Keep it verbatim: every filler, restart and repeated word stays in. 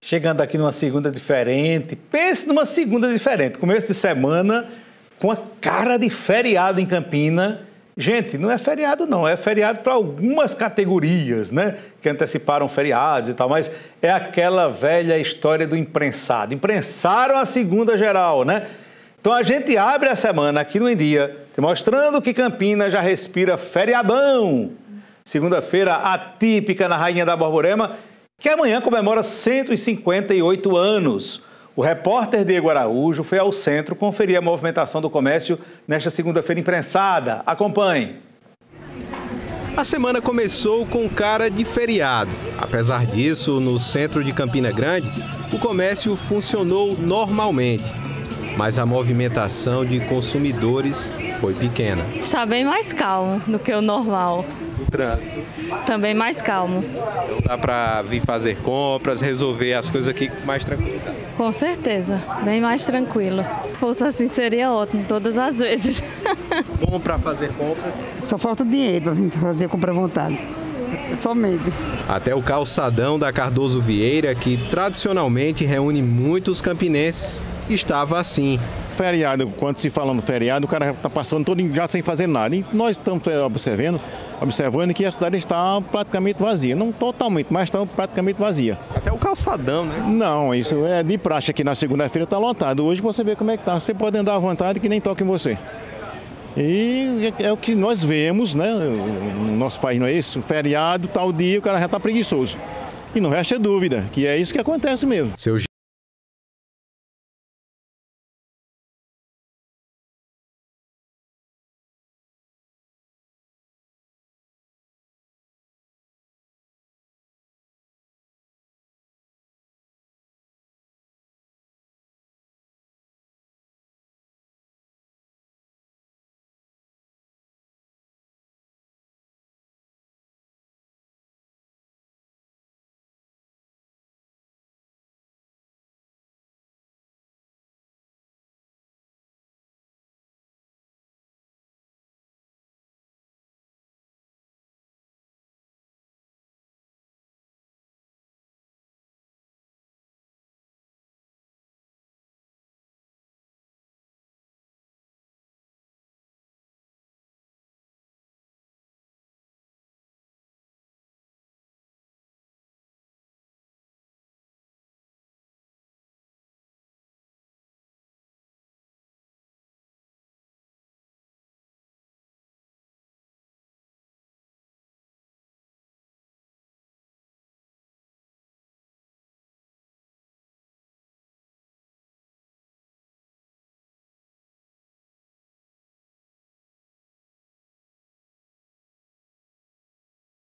Chegando aqui numa segunda diferente, pense numa segunda diferente, começo de semana com a cara de feriado em Campina. Gente, não é feriado não, é feriado para algumas categorias, né, que anteciparam feriados e tal, mas é aquela velha história do imprensado. Imprensaram a segunda geral, né? Então a gente abre a semana aqui no Em Dia, mostrando que Campina já respira feriadão. Segunda-feira atípica na Rainha da Borborema, que amanhã comemora cento e cinquenta e oito anos. O repórter Diego Araújo foi ao centro conferir a movimentação do comércio nesta segunda-feira imprensada. Acompanhe. A semana começou com cara de feriado. Apesar disso, no centro de Campina Grande, o comércio funcionou normalmente. Mas a movimentação de consumidores foi pequena. Está bem mais calmo do que o normal. O trânsito? Também mais calmo. Então dá para vir fazer compras, resolver as coisas aqui com mais tranquilidade? Com certeza, bem mais tranquilo. Se fosse assim seria ótimo, todas as vezes. Bom para fazer compras? Só falta dinheiro para a gente fazer compra à vontade. Só medo. Até o calçadão da Cardoso Vieira, que tradicionalmente reúne muitos campinenses, estava assim. Feriado, quando se fala no feriado, o cara está passando todo já sem fazer nada. E nós estamos observando, observando que a cidade está praticamente vazia. Não totalmente, mas está praticamente vazia. Até o calçadão, né? Não, isso é de praxe aqui na segunda-feira, está lotado. Hoje você vê como é que está. Você pode andar à vontade que nem toca em você. E é o que nós vemos, né? No nosso país não é isso? Feriado, tal dia, o cara já está preguiçoso. E não resta dúvida que é isso que acontece mesmo. Seu